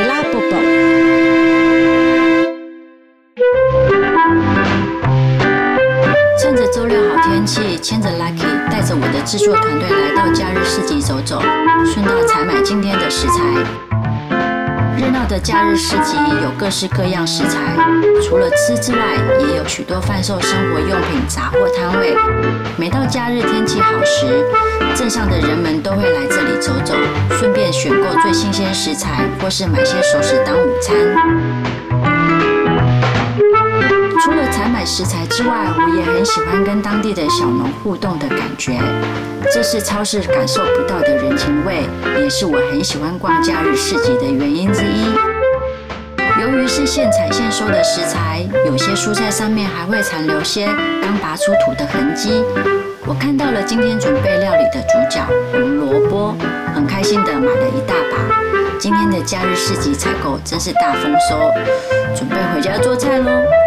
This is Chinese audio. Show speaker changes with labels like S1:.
S1: 是拉布布。趁着周六好天气，牵着 Lucky 带着我的制作团队来到假日市集走走，顺道采买今天的食材。热闹的假日市集有各式各样食材，除了吃之外，也有许多贩售生活用品杂货摊位。每到假日天气好时，镇上的人们都会来这里走走，顺便选购最新鲜食材，或是买些熟食当午餐。除了采买食材之外，我也很喜欢跟当地的小农互动的感觉，这是超市感受不到的人情味，也是我很喜欢逛假日市集的原因之一。由于是现采现收的食材，有些蔬菜上面还会残留些刚拔出土的痕迹。我看到了今天准备料理的主角红萝卜，很开心的买了一大把。今天的假日市集采购真是大丰收，准备回家做菜咯。